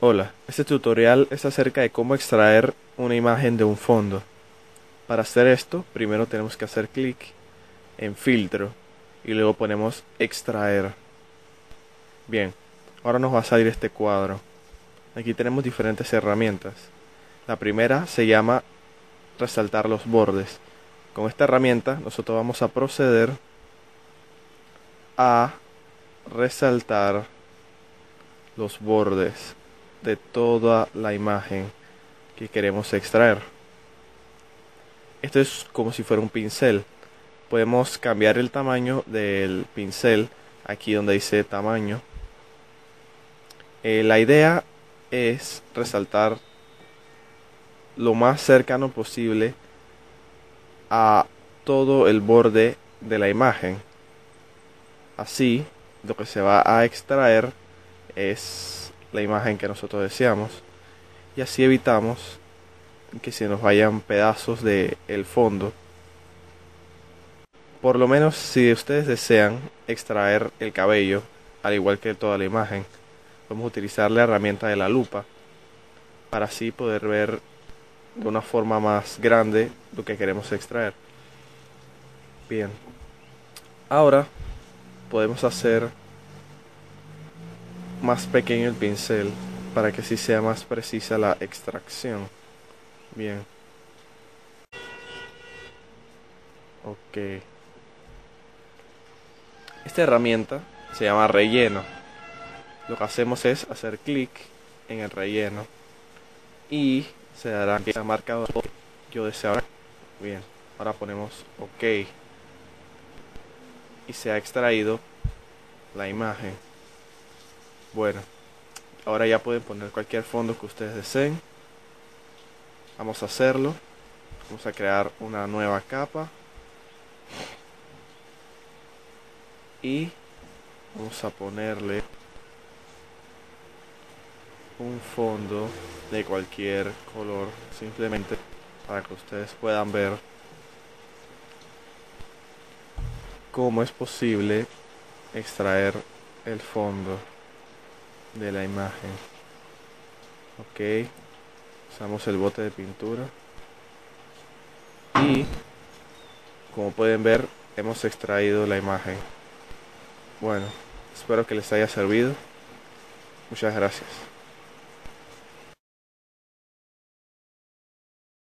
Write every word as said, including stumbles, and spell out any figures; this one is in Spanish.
Hola, este tutorial es acerca de cómo extraer una imagen de un fondo. Para hacer esto, primero tenemos que hacer clic en filtro y luego ponemos extraer. Bien, ahora nos va a salir este cuadro. Aquí tenemos diferentes herramientas. La primera se llama resaltar los bordes. Con esta herramienta nosotros vamos a proceder a resaltar los bordes de toda la imagen que queremos extraer. Esto es como si fuera un pincel. Podemos cambiar el tamaño del pincel aquí donde dice tamaño. Eh, la idea es resaltar lo más cercano posible a todo el borde de la imagen. Así, lo que se va a extraer es la imagen que nosotros deseamos. Y así evitamos que se nos vayan pedazos del fondo. Por lo menos si ustedes desean extraer el cabello, al igual que toda la imagen, podemos utilizar la herramienta de la lupa para así poder ver de una forma más grande lo que queremos extraer. Bien, ahora podemos hacer más pequeño el pincel para que así sea más precisa la extracción. Bien, ok. Esta herramienta se llama relleno. Lo que hacemos es hacer clic en el relleno y se dará que ha marcado lo que yo deseo. Bien, ahora ponemos OK y se ha extraído la imagen. Bueno, ahora ya pueden poner cualquier fondo que ustedes deseen. Vamos a hacerlo. Vamos a crear una nueva capa y vamos a ponerle un fondo de cualquier color, simplemente para que ustedes puedan ver cómo es posible extraer el fondo de la imagen. Ok, usamos el bote de pintura y como pueden ver hemos extraído la imagen. Bueno, espero que les haya servido. Muchas gracias.